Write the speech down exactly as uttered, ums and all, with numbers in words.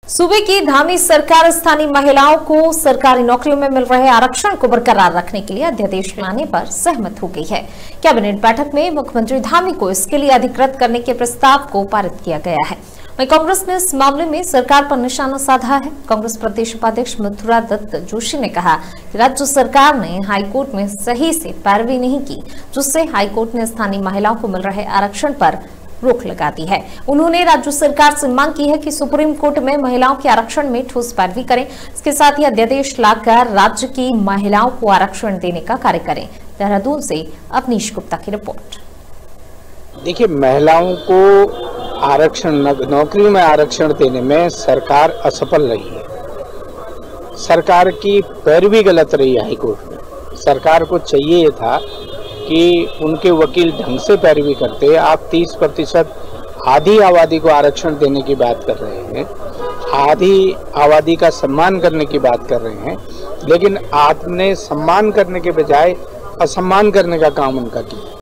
सूबे की धामी सरकार स्थानीय महिलाओं को सरकारी नौकरियों में मिल रहे आरक्षण को बरकरार रखने के लिए अध्यादेश लाने पर सहमत हो गई है। कैबिनेट बैठक में मुख्यमंत्री धामी को इसके लिए अधिकृत करने के प्रस्ताव को पारित किया गया है। वहीं कांग्रेस ने इस मामले में सरकार पर निशाना साधा है। कांग्रेस प्रदेश उपाध्यक्ष मथुरा दत्त जोशी ने कहा कि राज्य सरकार ने हाईकोर्ट में सही से पैरवी नहीं की, जिससे हाईकोर्ट ने स्थानीय महिलाओं को मिल रहे आरक्षण पर रोक लगा दी है। उन्होंने राज्य सरकार से मांग की है कि सुप्रीम कोर्ट में महिलाओं के आरक्षण में ठोस पैरवी करें। इसके साथ ही अध्यादेश लाकर राज्य की महिलाओं को आरक्षण देने का कार्य करें। देहरादून से अवनीश गुप्ता की रिपोर्ट। देखिए, महिलाओं को आरक्षण नौकरी में आरक्षण देने में सरकार असफल रही है। सरकार की पैरवी गलत रही है हाईकोर्ट में। सरकार को चाहिए था कि उनके वकील ढंग से पैरवी करते। आप तीस प्रतिशत आधी आबादी को आरक्षण देने की बात कर रहे हैं, आधी आबादी का सम्मान करने की बात कर रहे हैं, लेकिन आपने सम्मान करने के बजाय असम्मान करने का काम उनका किया।